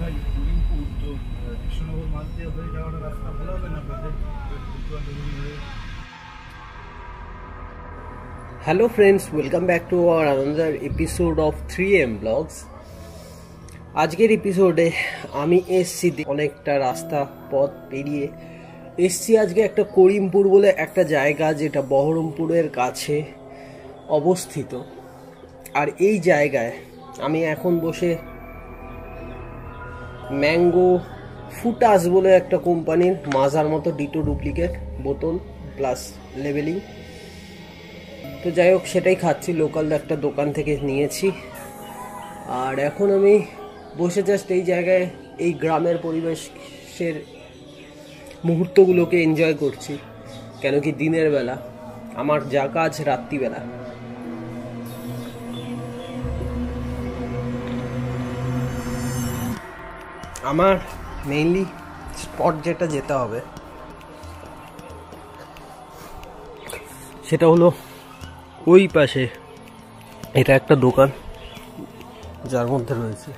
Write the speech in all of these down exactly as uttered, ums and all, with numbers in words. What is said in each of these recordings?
Hello friends, welcome back to our another episode of three M Vlogs. আজকের এপিসোডে আমি এসছি অনেকটা রাস্তা পথ পেরিয়ে এসছি আজকে একটা করিমপুর বলে একটা জায়গা যেটা বহরমপুরের কাছে অবস্থিত। আর এই জায়গায় আমি এখন বসে ম্যাঙ্গো ফুটাস বলে একটা কোম্পানির মাজার মতো ডিটো ডুপ্লিকেট বোতল প্লাস লেবেলিং, তো যাই হোক সেটাই খাচ্ছি, লোকাল একটা দোকান থেকে নিয়েছি। আর এখন আমি বসে জাস্ট এই জায়গায় এই গ্রামের পরিবেশের মুহূর্তগুলোকে এনজয় করছি, কেন কি দিনের বেলা আমার যা কাজ রাত্রিবেলা। আমার মেইনলি স্পট যেটা যেতে হবে সেটা হলো ওই পাশে, এটা একটা দোকান যার মধ্যে রয়েছে,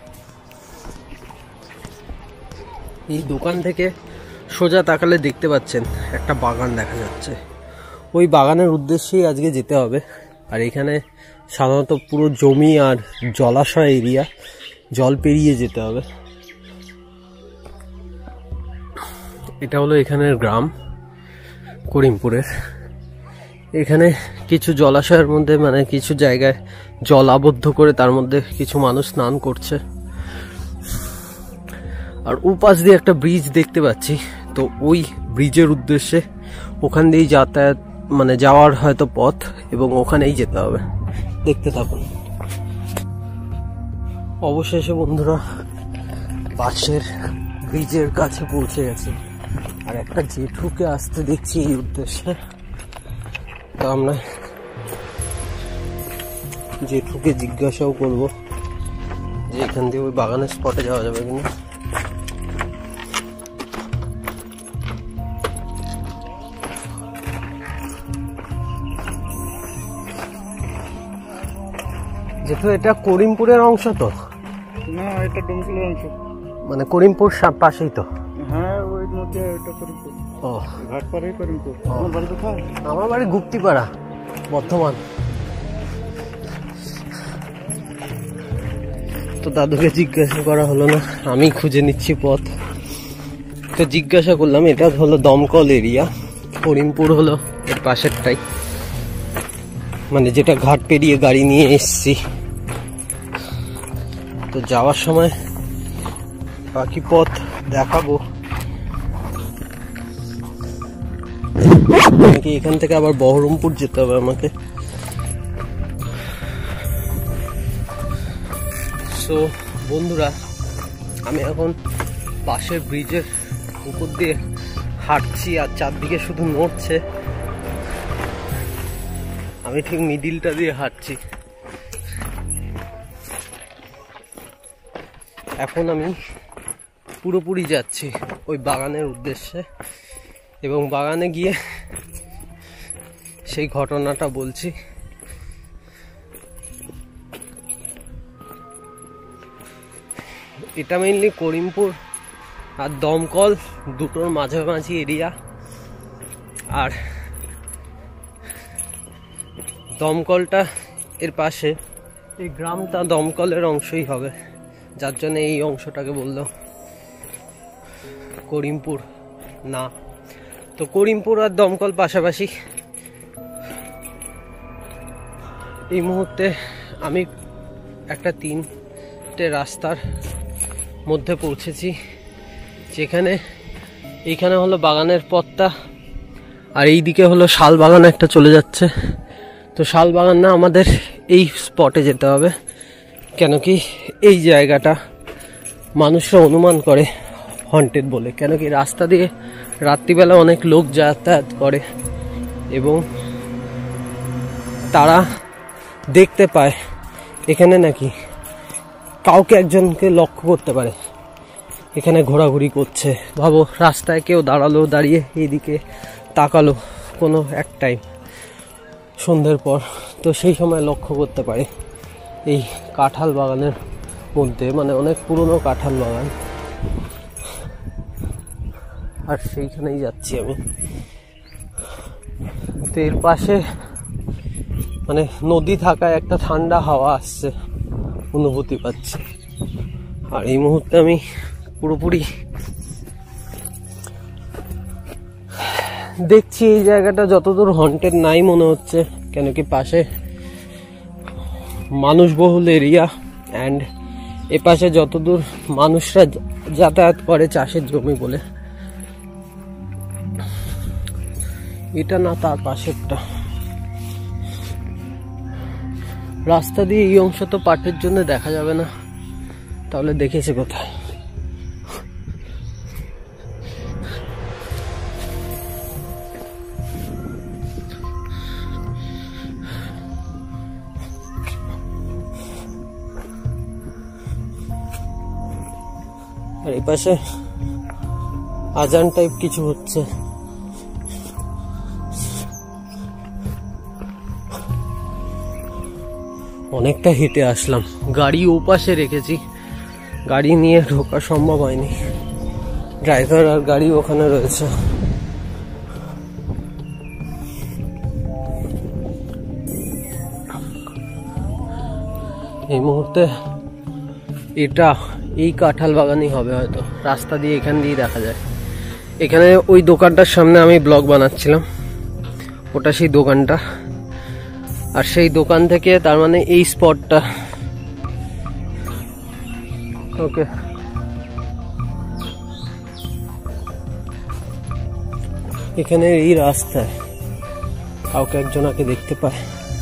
এই দোকান থেকে সোজা তাকালে দেখতে পাচ্ছেন একটা বাগান দেখা যাচ্ছে। ওই বাগানের উদ্দেশ্যেই আজকে যেতে হবে। আর এখানে সাধারণত পুরো জমি আর জলাশয় এরিয়া, জল পেরিয়ে যেতে হবে। এটা হলো এখানের গ্রাম করিমপুরের। এখানে কিছু জলাশয়ের মধ্যে মানে কিছু জায়গায় জল আবদ্ধ করে তার মধ্যে কিছু মানুষ স্নান করছে। আর উপাস দিয়ে একটা ব্রিজ দেখতে পাচ্ছি, তো ওই ব্রিজের উদ্দেশ্যে ওখান দিয়েই যাতায়াত মানে যাওয়ার হয়তো পথ, এবং ওখানেই যেতে হবে। দেখতে থাকুন। অবশেষে বন্ধুরা পাশের ব্রিজের কাছে পৌঁছে গেছে, আর একটা জেঠুকে আসতে দেখছি এই উদ্দেশ্যে। তো আমরা জেঠুকে জিজ্ঞাসাও করব যে এখান দিয়ে ওই বাগানের স্পটে যাওয়া যাবে কিনা। জেঠু এটা করিমপুরের অংশ তো? না, এটা ডোমকুলের অংশ। মানে করিমপুর পাশেই তো? হ্যাঁ, ওই নদী, এটা করিমপুর। ও, ঘাট পাড়েই করিমপুর। আমার বাড়ি কোথায়? আমার বাড়ি গুপ্তিপাড়া, বর্ধমান। তো দাদুকে জিজ্ঞাসা করা হলো না, আমি খুঁজে নিচ্ছি পথ। তো জিজ্ঞাসা করলাম, এটা হলো দমকল এরিয়া, করিমপুর হলো এর পাশেরটাই, মানে যেটা ঘাট পেরিয়ে গাড়ি নিয়ে এসছি। তো যাওয়ার সময় বাকি পথ দেখাবো, নাকি এখান থেকে আবার বহরমপুর যেতে হবে আমাকে। সো বন্ধুরা, আমি এখন পাশের ব্রিজের উপর দিয়ে হাঁটছি, আর চারদিকে শুধু নড়ছে, আমি ঠিক মিডিলটা দিয়ে হাঁটছি। এখন আমি পুরোপুরি যাচ্ছি ওই বাগানের উদ্দেশ্যে, এবং বাগানে গিয়ে সেই ঘটনাটা বলছি। এটা মেইনলি করিমপুর আর দমকল দুটোর মাঝামাঝি এরিয়া। আর দমকলটা এর পাশে, এই গ্রামটা দমকলের অংশই হবে, যার জন্য এই অংশটাকে বললো করিমপুর না। তো করিমপুর আর দমকল পাশাপাশি। এই মুহূর্তে আমি একটা তিনটে রাস্তার মধ্যে পৌঁছেছি, যেখানে এইখানে হলো বাগানের পথটা, আর এই দিকে হলো শাল বাগান একটা চলে যাচ্ছে। তো শাল বাগান না, আমাদের এই স্পটে যেতে হবে, কেন কি এই জায়গাটা মানুষরা অনুমান করে হন্টেড বলে, কেন কি রাস্তা দিয়ে রাত্রিবেলা অনেক লোক যাতায়াত করে এবং তারা দেখতে পায় এখানে নাকি কাউকে একজনকে লক্ষ্য করতে পারে এখানে ঘোরাঘুরি করছে। ভাবো, রাস্তায় কেউ দাঁড়ালো, দাঁড়িয়ে এইদিকে তাকালো কোনো এক টাইম সন্ধ্যের পর, তো সেই সময় লক্ষ্য করতে পারে এই কাঁঠাল বাগানের মধ্যে, মানে অনেক পুরনো কাঁঠাল বাগান, আর সেইখানেই যাচ্ছি আমি। তো এর পাশে মানে নদী থাকায় একটা ঠান্ডা হাওয়া আসছে, অনুভূতি পাচ্ছি। আর এই মুহূর্তে আমি পুরোপুরি দেখছি এই জায়গাটা যতদূর হন্টেড নাই মনে হচ্ছে, কেন কি পাশে মানুষবহুল এরিয়া, অ্যান্ড এ পাশে যতদূর মানুষরা যাতায়াত করে চাষের জমি বলে। এটা না, তার পাশেরটা রাস্তা দিয়ে এই অংশ তো পাটের জন্য দেখা যাবে না, তাহলে দেখেছে কোথায়? আর এই পাশে আজান টাইপ কিছু হচ্ছে। অনেকটা হেঁটে আসলাম, গাড়ি ও পাশে রেখেছি, গাড়ি নিয়ে ঢোকা সম্ভব হয়নি, ড্রাইভার আর গাড়ি ওখানে রয়েছে। এই মুহূর্তে এটা এই কাঁঠাল বাগানই হবে হয়তো, রাস্তা দিয়ে এখান দিয়ে দেখা যায়। এখানে ওই দোকানটার সামনে আমি ব্লগ বানাচ্ছিলাম, ওটা সেই দোকানটা, আর সেই দোকান থেকে তার মানে এই স্পটটা। ওকে, এখানে এই রাস্তায় কাউকে একজনকে দেখতে পায়।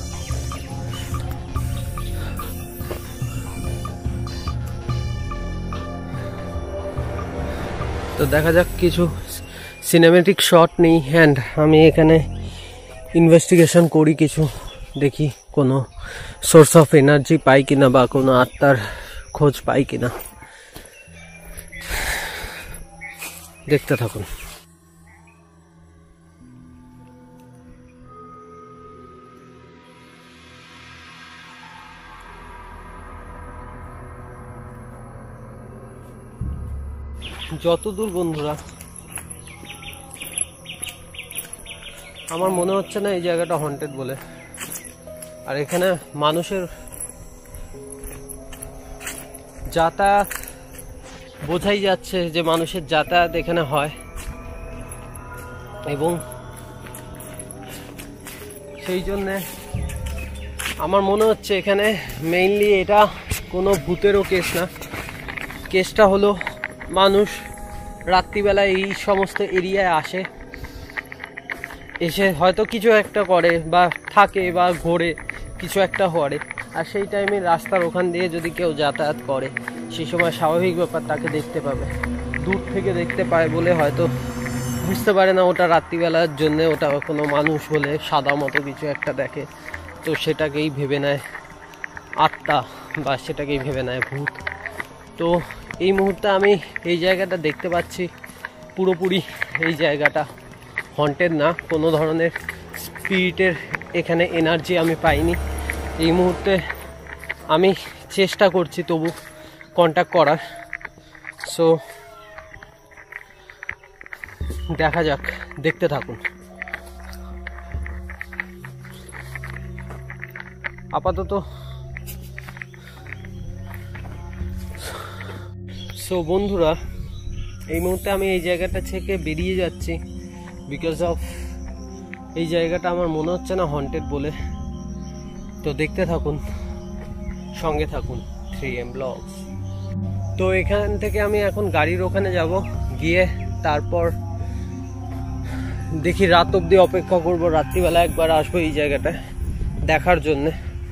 তো দেখা যাক, কিছু সিনেমেটিক শট নেই, হ্যান্ড আমি এখানে ইনভেস্টিগেশন করি, কিছু দেখি কোনো সোর্স অফ এনার্জি পাই কিনা বা কোনো আত্মার খোঁজ পাই কিনা। দেখতে থাকুন। যতদূর বন্ধুরা আমার মনে হচ্ছে না এই জায়গাটা হন্টেড বলে। আর এখানে মানুষের যাতায়াত বোঝাই যাচ্ছে যে মানুষের যাতায়াত এখানে হয়, এবং সেই জন্যে আমার মনে হচ্ছে এখানে মেইনলি এটা কোনো ভূতেরও কেস না, কেসটা হলো মানুষ রাত্রিবেলায় এই সমস্ত এরিয়ায় আসে, এসে হয়তো কিছু একটা করে বা থাকে বা ঘোরে, কিছু একটা করে, আর সেই টাইমে রাস্তার ওখান দিয়ে যদি কেউ যাতায়াত করে সেই সময় স্বাভাবিক ব্যাপার তাকে দেখতে পাবে। দূর থেকে দেখতে পায় বলে হয়তো বুঝতে পারে না ওটা রাত্রিবেলার জন্য, ওটা কোনো মানুষ হলে সাদা মতো কিছু একটা দেখে, তো সেটাকেই ভেবে নেয় আত্মা বা সেটাকেই ভেবে নেয় ভূত। তো এই মুহূর্তে আমি এই জায়গাটা দেখতে পাচ্ছি পুরোপুরি এই জায়গাটা হন্টেড না, কোনো ধরনের স্পিরিটের এখানে এনার্জি আমি পাইনি। এই মুহূর্তে আমি চেষ্টা করছি তবু কন্ট্যাক্ট করার, সো দেখা যাক, দেখতে থাকুন। আপাতত সো বন্ধুরা এই মুহূর্তে আমি এই জায়গাটা থেকে বেরিয়ে যাচ্ছি, বিকজ অফ এই জায়গাটা আমার মনে হচ্ছে না হন্টেড বলে। তো দেখতে থাকুন, সঙ্গে থাকুন থ্রি এম ব্লগস। তো এখান থেকে আমি এখন গাড়ির ওখানে যাব, গিয়ে তারপর দেখি রাত অবধি অপেক্ষা করব, রাত্রিবেলা একবার আসবো এই জায়গাটায় দেখার জন্যে।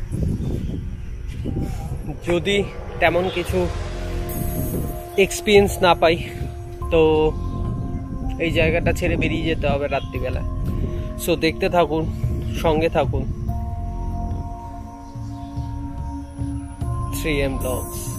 যদি তেমন কিছু এক্সপিরিয়েন্স না পাই তো এই জায়গাটা ছেড়ে বেরিয়ে যেতে হবে রাত্রিবেলা। সো দেখতে থাকুন, সঙ্গে থাকুন থ্রি এম ব্লগস।